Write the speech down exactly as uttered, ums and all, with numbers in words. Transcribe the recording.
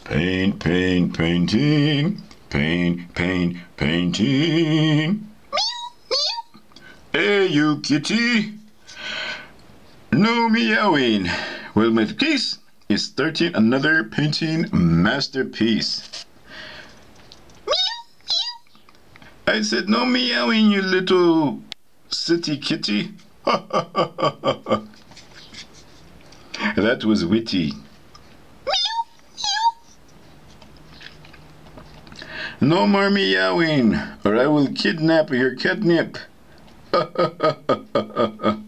Paint, paint, painting. Paint, paint, painting. Hey, you kitty. No meowing. Well, my case is starting another painting masterpiece. I said no meowing, you little city kitty. That was witty. No more meowing, or I will kidnap your catnip.